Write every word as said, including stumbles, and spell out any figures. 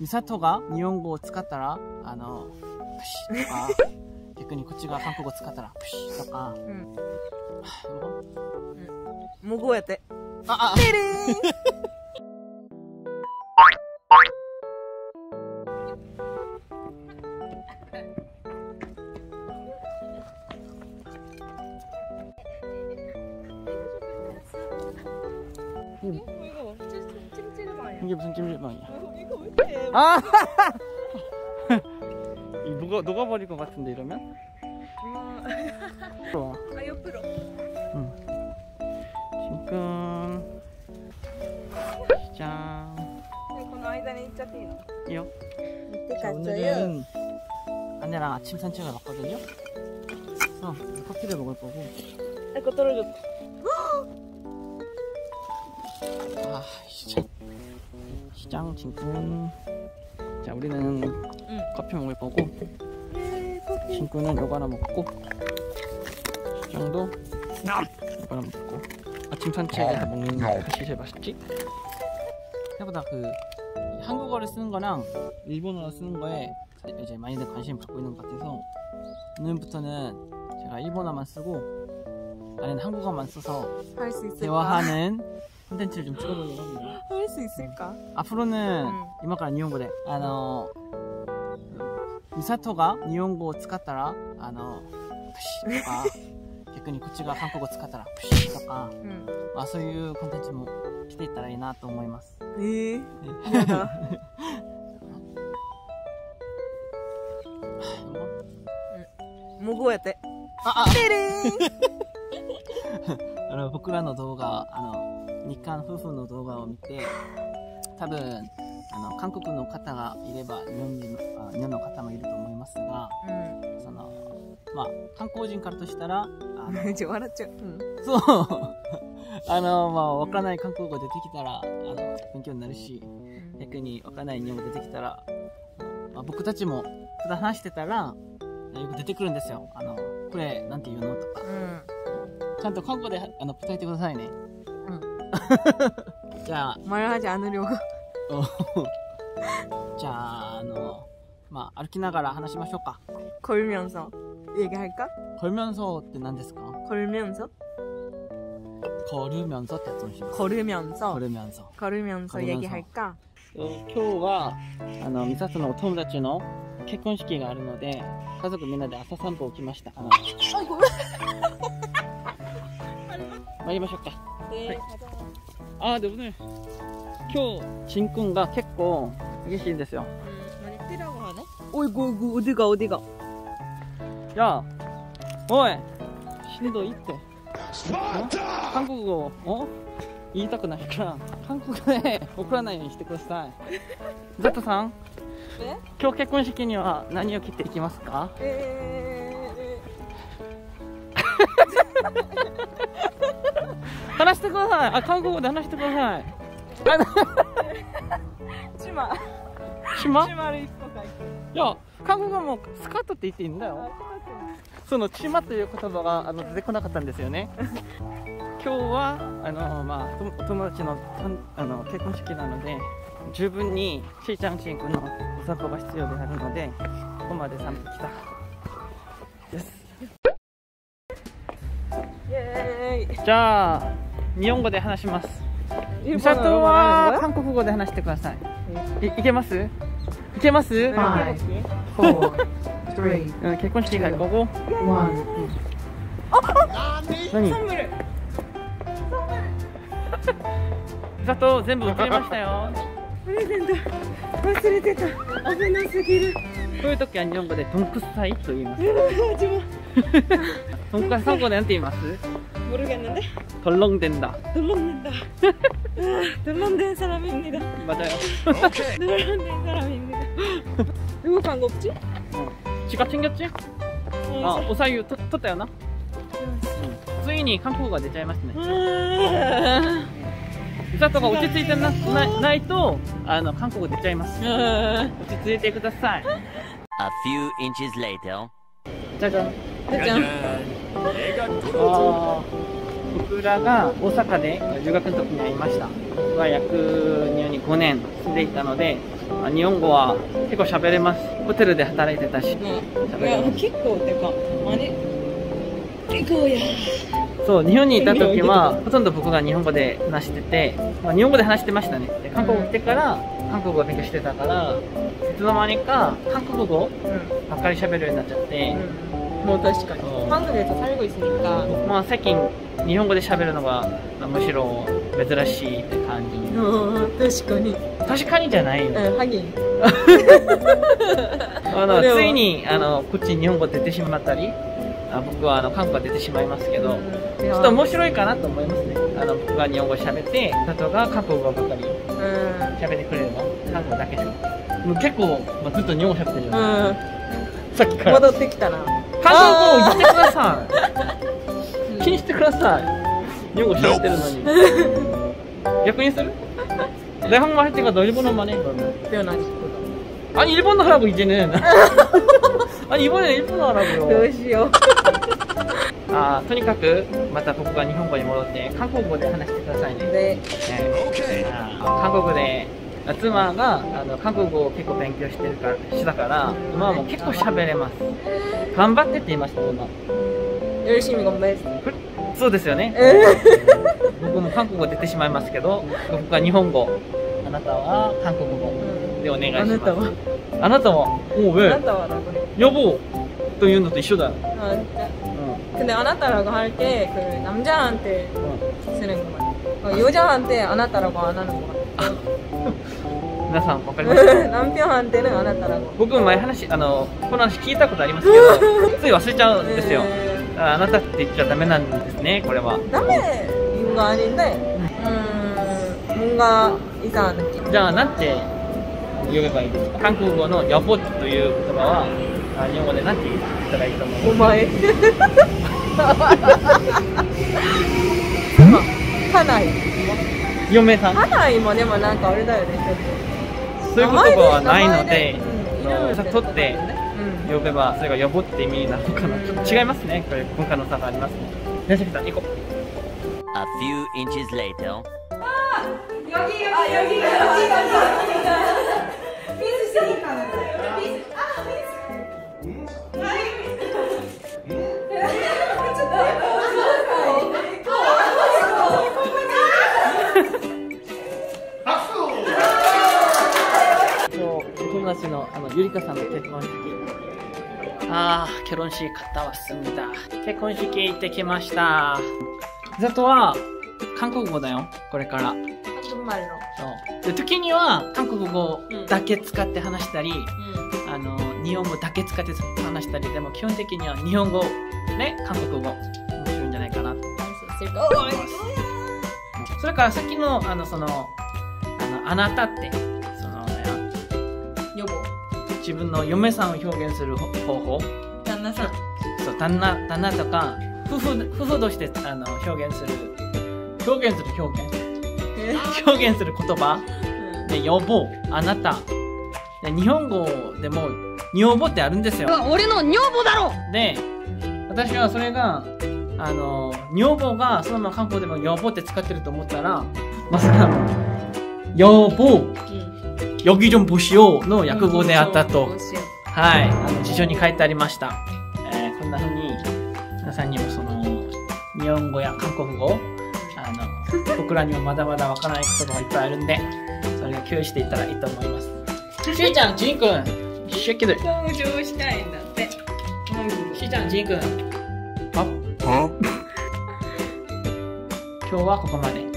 美里が日本語を使ったら、あの、プシとか、逆にこっちが韓国語使ったら、プシとか。うん。 もうこうやって。 あ、あ、 てれー 응. 이거 찜질방이야. 이게 무슨 찜질방이야? 이거 왜 이렇게? 아! 녹아 녹아버릴 것 같은데 이러면? 좋아. 아 옆으로. 응. 지금 시장. 이間に 있자도 돼요. 이요? 이때 자, 오늘은 아내랑 아침 산책을 왔거든요. 그래서 커피를 먹을 거고. 이거 떨어졌다. 아, 시장. 시장 친구는 자 우리는 응. 커피 먹을 거고 네, 커피. 친구는 요거 하나 먹고 시장도 요거 하나 먹고 아침 산책에서 먹는 것이 제일 맛있지? 생각보다 그 한국어를 쓰는 거랑 일본어를 쓰는 거에 이제 많이들 관심 갖고 있는 것 같아서 오늘부터는 제가 일본어만 쓰고 아니면 한국어만 써서 할 수 있을까? 대화하는 콘텐츠를 좀 찍어보려고 합니다. 할 수 있을까? 앞으로는 응. 今から日本語であの美里が日本語を使ったらあのプシとか逆にこっちが韓国語を使ったらプシとか、うんまあ、そういうコンテンツも来ていったらいいなと思います。 えー、やだもうこうやってああてれーあの僕らの動画あの日韓夫婦の動画を見て多分あの韓国の方がいれば日本人あ日本の方もいると思いますが、うん、そのまあ観光人からとしたらあの笑っちゃう、うん、 そうあのまあ分からない韓国語出てきたらあの勉強になるし、うん、逆に分からない日本語出てきたら、まあ、僕たちも普段話してたらよく出てくるんですよ。あのこれなんて言うのとか、うん、ちゃんと韓国語であの答えてくださいね。じゃあ 말하지 않으려고 じゃああのまあ歩きながら話しましょうか。 걸면서 얘기할까? 걸면서って何ですか？ 걸면서? 걸으면서ってやつにします。 걸으면서 걸으면서 걸으면서 얘기할까? 今日はあの美里のお友達の結婚式があるので家族みんなで朝散歩を来ました。あの参りましょうか。네, 아, 네, 오늘 교 진군가 깼고 계신데요. 음, 많이 뛰라고 하네? 어이구, 어이구, 어디가, 어디가? 야, 어이, 신도 있대. 어? 한국어, 어? 言いたくないから韓国で怒らないようにしてください。ザットさん、今日結婚式には何を着ていきますか？えー、話してください。あ、韓国語で話してください。 チマチマチマル一個書いて。 いや、韓国語もスカートって言っていいんだよ。そのチマという言葉があの出てこなかったんですよね。今日はあの、まあ、お友達の、あの結婚式なので十分にしーちゃんちんくんのお散歩が必要であるのでここまで散歩来たです。 イエーイ。 じゃあ日本語で話します。美里は韓国語で話してください。い, いけますいけます？ five, four, three, うん、結婚式がここ。 one. 何？ サンブル。 美里全部送りましたよ。 プレゼント忘れてた。危なすぎる。 こういう時は日本語でどんくさいと言います。どんくさい韓国でなんて言います？ 모르겠는데? 덜렁댄다. 덜렁댄다. 덜렁댄 사람입니다. 맞아요. 덜렁댄 사람입니다. 누구 광고 없지? 어. 지갑 챙겼지? 어, 아, 오사유 텄다よな? 응. ついに韓国語が出ちゃいますね。美里が落ち着いて な, な, ないとあの韓国語出ちゃいます。落ち着いてください。 A few inches later. じゃじゃん。 じゃじゃん。 あ僕らが大阪で留学の時に会いました。僕は約日本にごねん住んでいたので、まあ日本語は結構喋れます。ホテルで働いてたし、 ね、 喋れます。 結構ってかあれ結構や。 そう、日本にいた時はほとんど僕が日本語で話してて、まあ、日本語で話してましたね。で韓国来てから韓国語を勉強してたから、いつの間にか韓国語ばっかり喋るようになっちゃって、 もう確かにそう 한국에서 살고 있으니까 まあ最近日本語で喋るのがむしろ珍しいって感じ。 うん確かに確かにじゃないよ。 うんハギあのあれはついにあのこっちに日本語出てしまったり、あ僕はあの韓国が出てしまいますけど、ちょっと面白いかなと思いますね。あの僕が日本語喋って人が韓国語ばかり喋ってくれれば、韓国だけでももう結構、まあ、ずっと日本語喋ってるよ、 うんさっきから戻ってきたな。 韓国語を言ってください。気にしてください。日本語喋ってるのに。逆にする? 내한국말 할 때가 너 일본어만 해 그러면. 표현하지. 아니 일본어 하라고 이제는. 아니 이번에 일본어 하라고요. どうしよう。 あとにかくまた僕が日本語に戻って韓国語で話してくださいね。 で、 ねあ韓国で妻があの韓国語を結構勉強してるからしたから今はもう結構喋れます。頑張ってって言いました今。 열심히 공부했어. そうですよね。僕も韓国語出てしまいますけど、僕は日本語、あなたは韓国語でお願いします。 あなたはあなたはおうあな 왜 たはなこれ。 여보というのと一緒だよ。 아 진짜. 근데 아나타라고 할 때 그 남자한테 쓰는 거 같아. 어, 여자한테 아나타라고 안 하는 거 같아. 皆さんわかりました？ 남편한테는 아나타라고. 僕も前話あのこの話聞いたことありますけど、つい忘れちゃうんですよ。だからあなたって言っちゃダメなんですねこれは。 남의 이유가 아닌데, 음, 뭔가 이상한 느낌. じゃあなんて呼べばいいですか？韓国語の여보という言葉はあ日本語でなんて言ったらいいと思う？ 오마에. 하나이. 嫁さん？ 하나이 뭐でもなんかあれだよね。 そういう言葉はないので、 名前でさ取ってうん。 呼べばそれが呼ぼって意味になるのかな。ちょっと違いますね。これ文化の差がありますね。宮崎さん行こう。 A few inches later. 여기 아 여기가 여기가 여기가. 미스 시니까. 미스 아 미스. 저友達のあのゆりかさんの結婚式。あー、결혼式갔다 왔습니다。結婚式行ってきました。ざとは韓国語だよ。これから。 한국말로. そうで時には韓国語だけ使って話したり、 음. あの日本語だけ使って話したり、でも基本的には日本語ね韓国語面白いんじゃないかなと。 할 수 있을까? 어, 뭐야? それからさっきのあのそのあのあなたってその 여보. 自分の嫁さんを表現する方法。 旦那さん. そう旦那旦那とか夫婦夫婦としてあの表現する表現する表現 表現する言葉で予防あなたで日本語でも女房ってあるんですよ。 俺の女房だろ。 で私はそれがあの女房がそのまま韓国でも予防って使ってると思ったらまさか予防여기 좀 보시오の訳語であったと、はい、あの辞書に書いてありました。えー、こんな風に皆さんにもその日本語や韓国語あの僕らにもまだまだわからないことがいっぱいあるんでそれを共有していったらいいと思います。しーちゃん、ジンくん、シェキド。 登場したいんだって。 しーちゃん、ジンくん。あ、今日はここまで。